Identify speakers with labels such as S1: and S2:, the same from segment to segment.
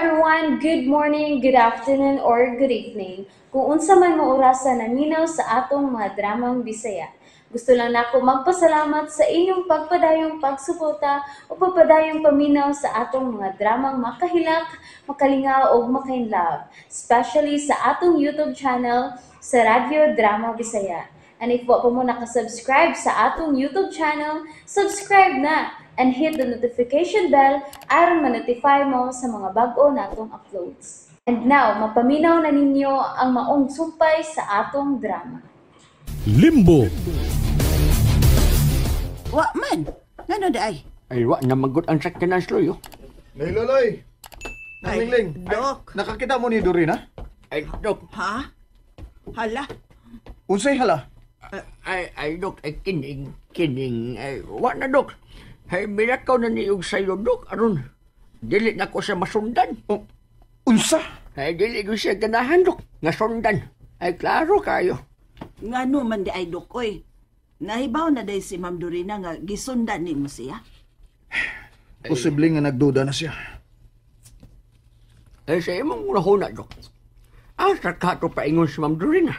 S1: everyone, good morning, good afternoon, or good evening. Kung unsa man mo orasan naminaw sa atong mga dramang Bisaya. Gusto lang nako magpasalamat sa inyong pagpadayong pagsuporta o pagpadayong paminaw sa atong mga dramang makahilak, makalingaw o makainlove, especially sa atong YouTube channel sa Radyo Drama Bisaya. And if wa pa mo nakasubscribe sa atong YouTube channel, subscribe na and hit the notification bell aron ma-notify mo sa mga bag-o natong uploads. And now, mapaminaw na ninyo ang maong sumpay sa atong drama.
S2: Limbo.
S3: Wa man, ngano day?
S4: Ay, wa na magot ang sakyan ng sloyo.
S5: Nay Loloy!
S3: Ay,
S5: Nangling!
S3: Dok.
S5: Nakakita mo ni Dorina?
S4: Ay, Dok.
S3: Ha? Hala?
S5: Unsay hala?
S4: Ay, Dok. Ay, kining. Ay, wa na, Dok. Ay, minakaw na niyog sa'yo, Dok. Aron, dili na ko siya masundan.
S5: Unsa?
S4: Ay, dili ko siya ganahan, Dok. Nga sundan. Ay, klaro kayo.
S3: Ngano man di ay Dok, oy? Nahibaw na day si Ma'am Dorina nga gisundan ni mo siya?
S5: Posible nga nagduda na siya.
S4: Ay, sa imong rahuna, Dok. Asa ka to paingon si Ma'am Dorina?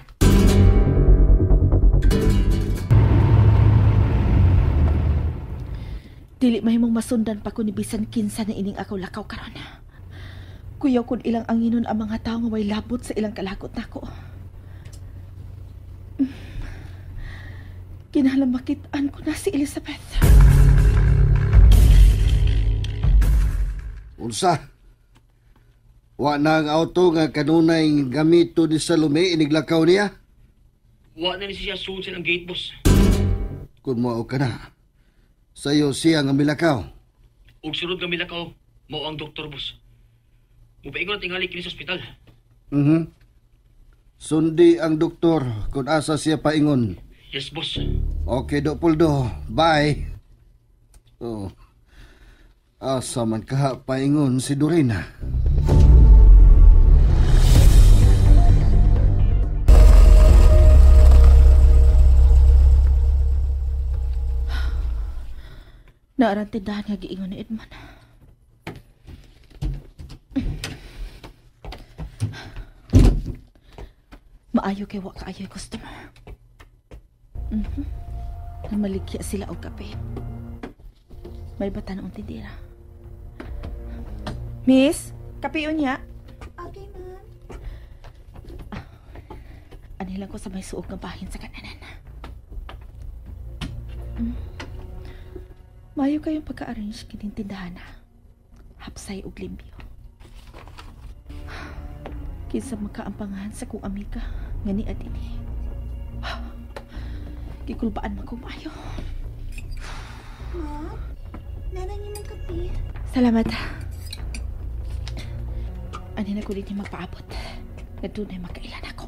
S6: Dili mahimong masundan pa ko ni bisan kinsa na ining ako lakaw karon. Kuyaw kun ilang anginon ang mga tao nga way labot sa ilang kalagot nako. Kinahanglan makitaan ko na si Elizabeth.
S7: Unsa? Wa na ang auto nga kanunay gamito ni Salome iniglakaw niya?
S8: Wa na ni siya suunsan ang gate, boss.
S7: Kung mao ka na, sayo siya nga milakaw.
S8: Ug sunod nga milakaw, mao ang doktor, boss. Mupaingon na tingali kini sa ospital.
S7: Sundi ang doktor kung asa siya paingon.
S8: Yes, boss.
S7: Okay, Dopoldo. Bye. Oh. Asa man ka paingon si Dorina.
S6: Naarang tindahan nga giingon ni Edman. Maayo kay wa kaayo'y customer. Maligya sila og kape. May bata na tindira. Miss, kape yun niya?
S9: Okay, ma'am.
S6: Anilang ko sa may suog ng bahin sa kananan. Mayo kayong pagka-arrange kining tindahan na. Hapsay og limpyo. Kinsa magkaampangahan sa kong amiga nga ni Adini. Gikulbaan man ko mayo.
S9: Ma'am, nanay niyo ng kape.
S6: Salamat. Ani na ko din yung magpaabot. Na doon ay makailan ako.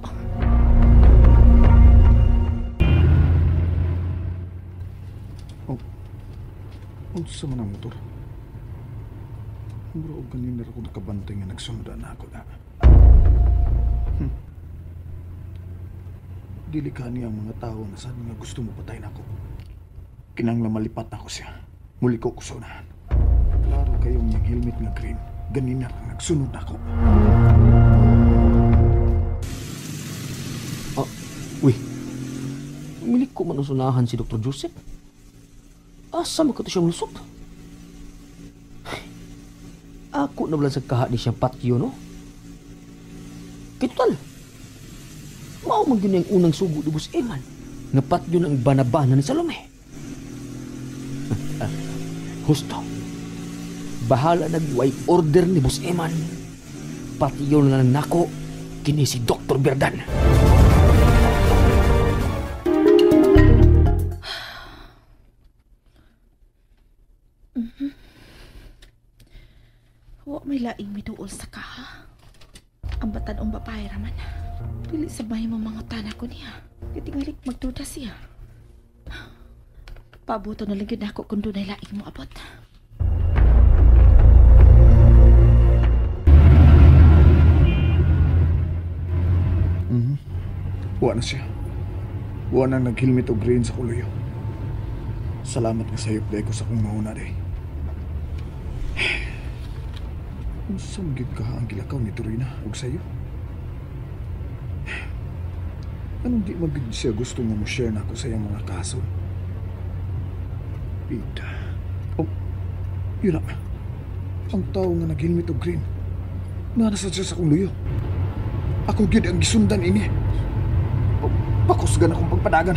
S5: Unsa man ang motor? Mura og kanina ako nakabantay nga nagsundan na ako na. Dili ka niya ang mga tao na saan nga gusto mo patay na ako. Kinanglan malipat na ako siya. Muli ko kusunahan. Klaro kayong yung helmet nga green. Ganina lang nagsunod na ako.
S4: Uy, milik ko manusunahan si Dr. Joseph. Asa mo ka ito siyang lusot? Ako na wala sa kaha ni siyang patio, no? Kaya total, mao man yun yung unang sugo ni Boss Eman. Nga patio ng banabana ni Salome. Husto, bahala nag-wipe order ni Boss Eman. Patio na lang nako, kini si Dr. Berdan.
S6: Wa may laing miduol sa kaha. Ang batan-ong babae raman. Dili sa bahay mo mga tanak ko niya. Kitingalik magduda siya. Pabuto na lang yun ako kung doon ay laing mo abot.
S5: Wa na siya. Wa na naghilmit og green sa kuluyo. Salamat nga sayop day ko sa kong mauna day. Unsang gid ka ang gilakaw ni Dorina ug sayo? Anong di magid siya gusto nga mo share na ako sa iyang mga kaso? Pita. Oh, yun na. Ang tao nga naghilmit og green. Nasa siya sa kong luyo. Ako gid ang gisundan ini. Oh, pakusgan akong pagpadagan.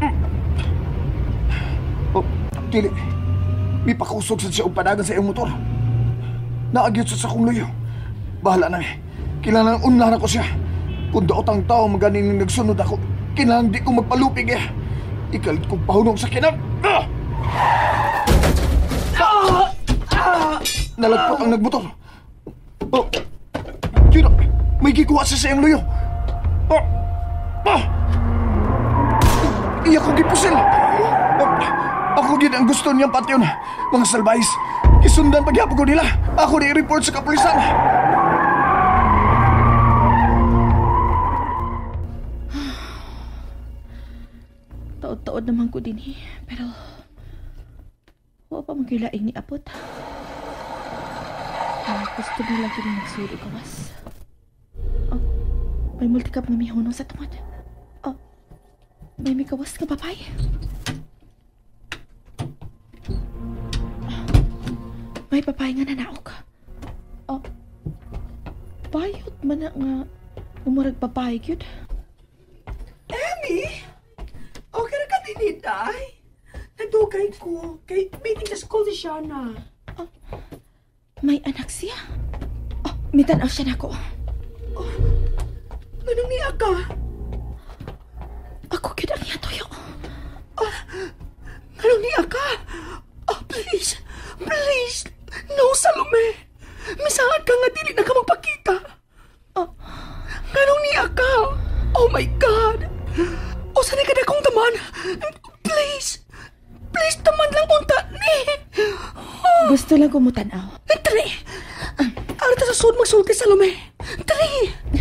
S5: Oh, dili. May pakusog sa siya og padagan sa iyong motor. Naagyot siya sa kong luyo. Bahala na eh. Kailangan unlahan ako siya. Kung daot ang tao maganing nagsunod ako, kailangan di ko magpalupig eh. Ikalit kong pahunong sa kinang. Nalagpot ang nagmotor. Oh, yun na. May gikuha siya sa iyong luyo. Iya ko gipusil. Ako gid ang gusto niyang patyon. Mga salbayis. Kisundan pagyapon ko nila. Ako ni-report sa kapulisan.
S6: Taod-taod naman ko din eh. Pero, wala pa magilaing ni Apot. Gusto nila kini nagsudo kawas. Oh, may multicap na may hunong sa tumod. Oh, may kawas ka babay. May papay nga nanaok. Oh, bayot man na nga umurag papay yun.
S10: Emmy! Okay na ka dinitay? Nadugay ko. Kay meeting sa school si Shana.
S6: Oh, may anak siya. Oh, may tanaw siya na ko.
S10: Oh, anong niya ka?
S6: Ako yun ang yatoyo.
S10: Oh, anong niya ka? Oh, please. Please. No, Salome. Misahan ka nga dili na ka magpakita.
S6: Oh,
S10: anong niya ka? Oh my God. O saan ka na kong taman? Please. Please, taman lang unta ni. Oh.
S6: Gusto lang kumutanaw.
S10: Tari. Arita sa sud magsulti, Salome. Tari.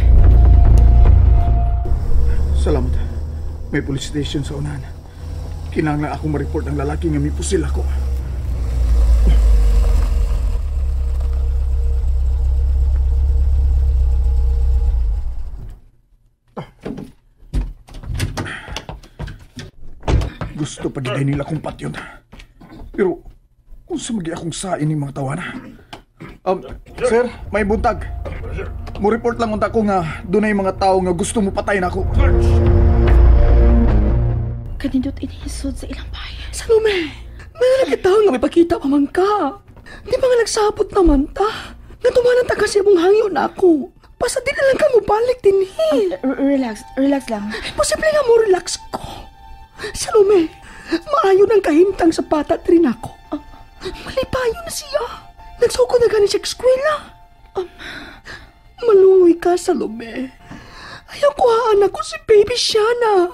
S5: Salamat. May police station sa unahan. Kinanglan akong ma-report ang lalaki nga may pusil ako. Gusto pagigay nila kong patyon. Pero, kung sumagi akong sain ng mga tawana. Sir, may buntag. Mo report lang unta ko nga doon ay mga tao nga gusto mo patayin ako.
S6: Kanindot inihisod sa ilang bayan.
S10: Salome, may nalagitaw nga may pakita pa man ka. Di ba nga nagsabot naman ta? Nga tumanan ta kasi mong hangyo na ako. Basta di na lang ka mo balik din eh.
S6: Relax lang.
S10: Posible nga mo relax ko. Salome, maayo ng kahintang sa patat rin ako. Malipayo na siya. Nagsuko na gani siya eskwela. Maluwi ka, Salome. Ayaw kuhaan ako si baby Shana.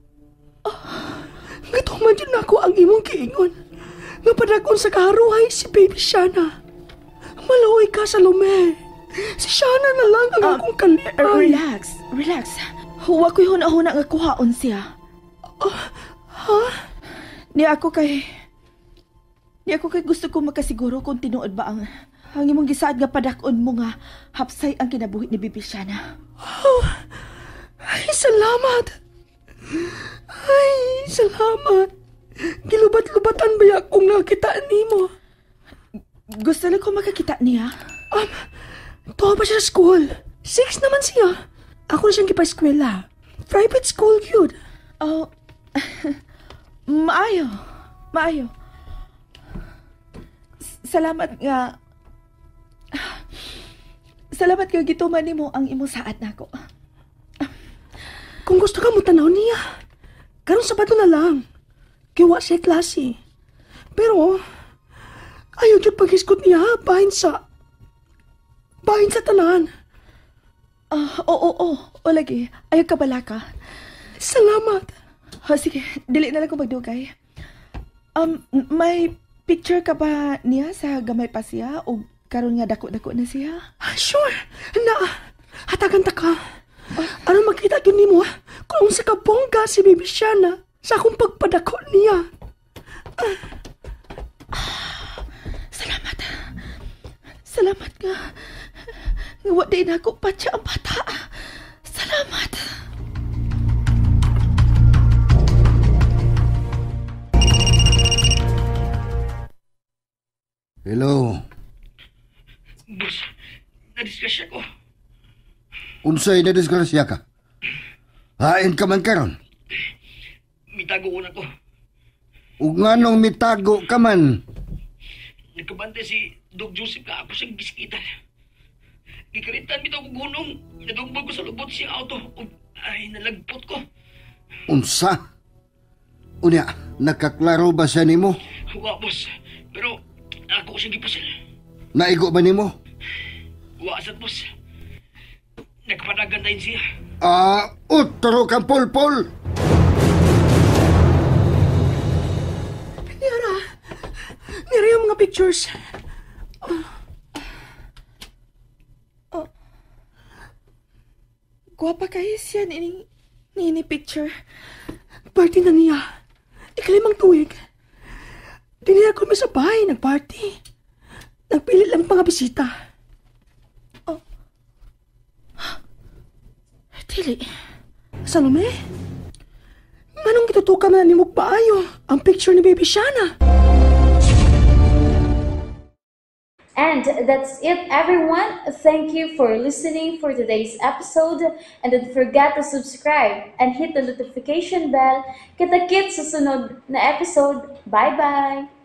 S10: Gatuman yun ako ang imong kiingon. Nga padakon sa kaharuhay si baby Shana. Maluwi ka, Salome. Si Shana na lang ang akong kalipay.
S6: Relax. Huwag ko'y huna-huna nga kuhaon siya.
S10: Ha?
S6: Di ako kay gusto ko makasiguro kung tinuod ba ang imong gisaad nga padakon mo nga hapsay ang kinabuhi ni Bibi Shana.
S10: Oh, ay, salamat. Ay, salamat. Gilubat-lubatan ba akong nakita nimo?
S6: Gusto lang ko makakita niya.
S10: Tuwa pa siya sa school. 6 naman siya. Ako na siyang kipa-eskwela. Private school yun.
S6: Oh, maayo. Salamat nga gituman nimo ang imong saad nako.
S10: Kung gusto ka mo tanaw niya, karon Sabado na lang. Kiwa siya klase. Pero, ayaw dyan pag-iskot niya, bahin sa tanan.
S6: Oo, lagi. Ayaw ka bala ka.
S10: Salamat.
S6: Sige, dili na lang ko magdugay. May picture ka ba niya sa gamay pa siya o karon nga dako-dako na siya?
S10: Sure. Hatagan ta ka. Ano makita yun ni mo? Kung sa kabongga si Baby Shana sa akong pagpadako niya.
S6: Salamat ka. Nga di na ako patya ang bata. Salamat.
S7: Hello.
S8: Boss, nadisgrasya ko.
S7: Unsay na disgrasya ka? Hain ka man karon.
S8: Mitago ko na ko.
S7: Ug nganong mitago ka man?
S8: Nagkabante si Dog Joseph ka ako siyang biskitan. Gikaritan bitaw ko gunong. Nadugbog ko sa lubot siyang auto. Ay, nalagpot ko.
S7: Unsa? Unya, nakaklaro ba siya nimo?
S8: Wa, boss. Pero ako siyang gipasil.
S7: Naigo ba nimo?
S8: Wa, asat, boss. Nagpanagan tayo siya.
S7: Utro kang pulpul!
S10: Nira yung mga pictures.
S6: Guwapa kayo siya nini picture.
S10: Party na niya. Ikalimang tuig. Diniya ko sa bahay, nagparty. Nagpilit lang mga bisita.
S6: Dili.
S10: Salome? Manong gitutukan na ni Mugpaayo ang picture ni Baby Shana?
S1: And that's it, everyone. Thank you for listening for today's episode. And don't forget to subscribe and hit the notification bell. Kita-kits sa sunod na episode. Bye-bye!